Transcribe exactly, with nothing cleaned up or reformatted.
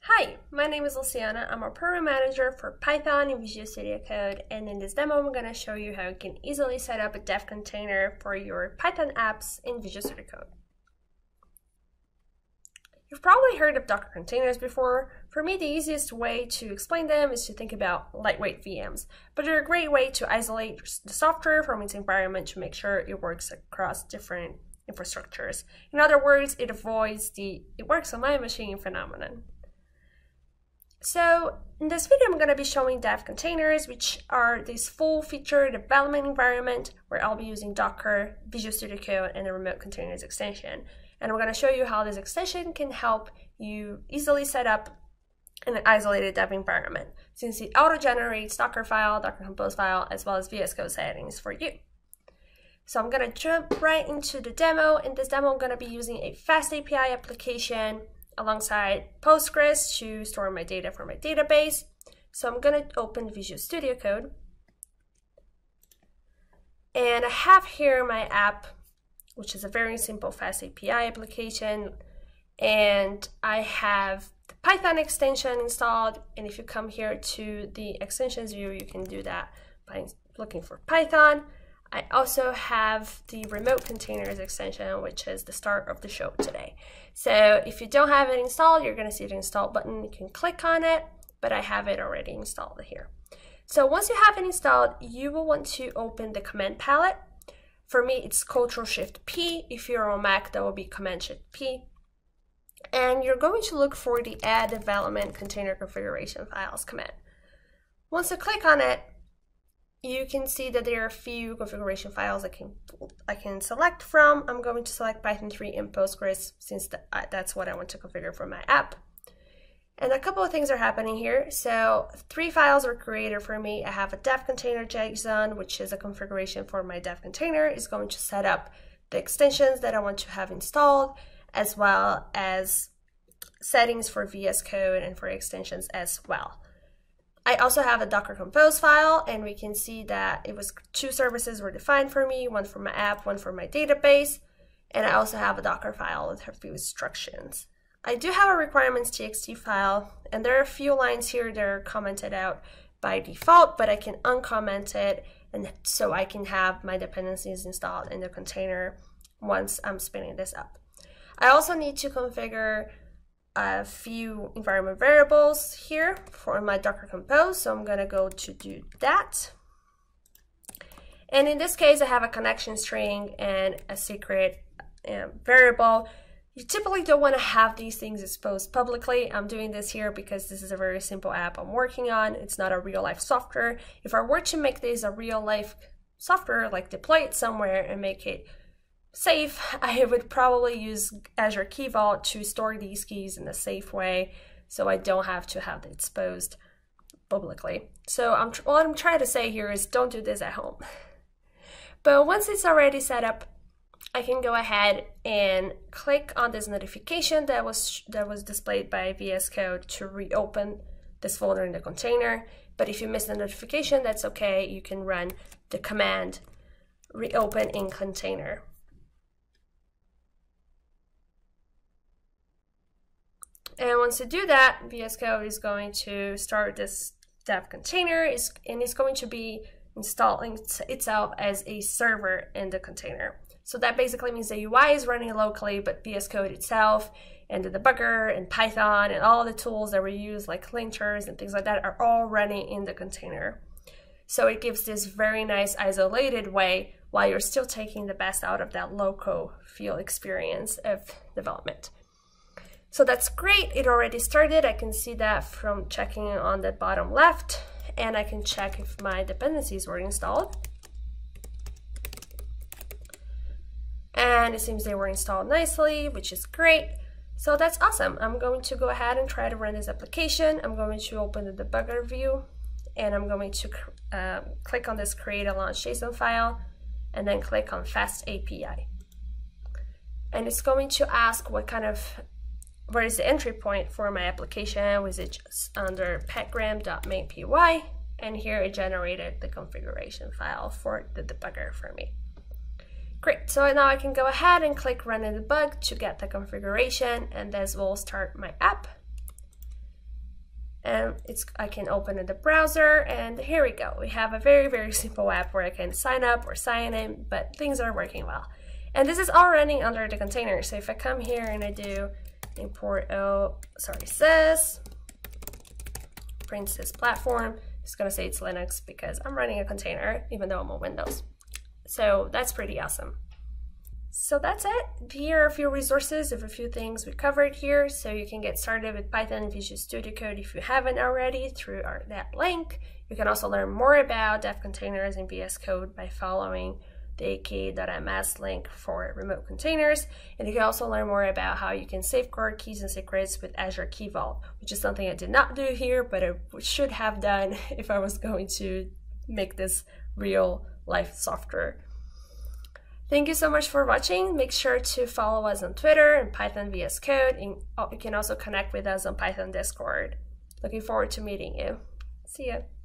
Hi, my name is Luciana. I'm a program manager for Python in Visual Studio Code, and in this demo I'm going to show you how you can easily set up a dev container for your Python apps in Visual Studio Code. You've probably heard of Docker containers before. For me, the easiest way to explain them is to think about lightweight V Ms, but they're a great way to isolate the software from its environment to make sure it works across different infrastructures. In other words, it avoids the "it works on my machine" phenomenon. So in this video, I'm going to be showing dev containers, which are this full feature development environment where I'll be using Docker, Visual Studio Code, and the remote containers extension. And I'm going to show you how this extension can help you easily set up an isolated dev environment, since it auto-generates Dockerfile, Docker-compose file, as well as V S Code settings for you. So I'm going to jump right into the demo. In this demo, I'm going to be using a FlaskAPI application alongside Postgres to store my data from my database. So I'm going to open Visual Studio Code. And I have here my app, which is a very simple FlaskAPI application. And I have the Python extension installed. And if you come here to the extensions view, you can do that by looking for Python. I also have the remote containers extension, which is the start of the show today. So if you don't have it installed, you're going to see the install button. You can click on it, but I have it already installed here. So once you have it installed, you will want to open the command palette. For me, it's Control Shift P. If you're on Mac, that will be Command Shift P. And you're going to look for the Add Development Container Configuration Files command. Once you click on it, you can see that there are a few configuration files I can I can select from. I'm going to select Python three and Postgres, since the, uh, that's what I want to configure for my app. And a couple of things are happening here. So three files are created for me. I have a dev container JSON, which is a configuration for my dev container. It's going to set up the extensions that I want to have installed, as well as settings for V S Code and for extensions as well. I also have a Docker-compose file, and we can see that it was two services were defined for me, one for my app, one for my database. And I also have a Dockerfile with a few instructions. I do have a requirements.txt file, and there are a few lines here that are commented out by default, but I can uncomment it, and so I can have my dependencies installed in the container once I'm spinning this up. I also need to configure a few environment variables here for my Docker Compose, so I'm going to go to do that. And in this case, I have a connection string and a secret um, variable. You typically don't want to have these things exposed publicly. I'm doing this here because this is a very simple app I'm working on. It's not a real-life software. If I were to make this a real-life software, like deploy it somewhere and make it safe, I would probably use Azure Key Vault to store these keys in a safe way, so I don't have to have it exposed publicly. So I'm what I'm trying to say here is don't do this at home. But once it's already set up, I can go ahead and click on this notification that was that was displayed by V S Code to reopen this folder in the container. But if you miss the notification, that's okay. You can run the command reopen in container. And once you do that, V S Code is going to start this dev container, and it's going to be installing itself as a server in the container. So that basically means the U I is running locally, but V S Code itself and the debugger and Python and all the tools that we use, like linters and things like that, are all running in the container. So it gives this very nice isolated way while you're still taking the best out of that local field experience of development. So that's great, it already started. I can see that from checking on the bottom left, and I can check if my dependencies were installed. And it seems they were installed nicely, which is great. So that's awesome. I'm going to go ahead and try to run this application. I'm going to open the debugger view, and I'm going to uh, click on this create a launch JSON file, and then click on FastAPI. And it's going to ask what kind of where is the entry point for my application, which is just under petgram.mainpy, and here it generated the configuration file for the debugger for me. Great, so now I can go ahead and click run and debug to get the configuration, and this will start my app. and it's I can open in the browser, and here we go. We have a very, very simple app where I can sign up or sign in, but things are working well. And this is all running under the container. So if I come here and I do import, oh, sorry, sys, print sys platform, it's gonna say it's Linux because I'm running a container, even though I'm on Windows. So that's pretty awesome. So that's it. Here are a few resources of a few things we covered here, so you can get started with Python and Visual Studio Code if you haven't already through our, that link. You can also learn more about dev containers in V S Code by following the A K dot M S link for remote containers, and you can also learn more about how you can safeguard keys and secrets with Azure Key Vault, which is something I did not do here, but I should have done if I was going to make this real life software. Thank you so much for watching. Make sure to follow us on Twitter and Python V S Code, and you can also connect with us on Python Discord. Looking forward to meeting you. See ya.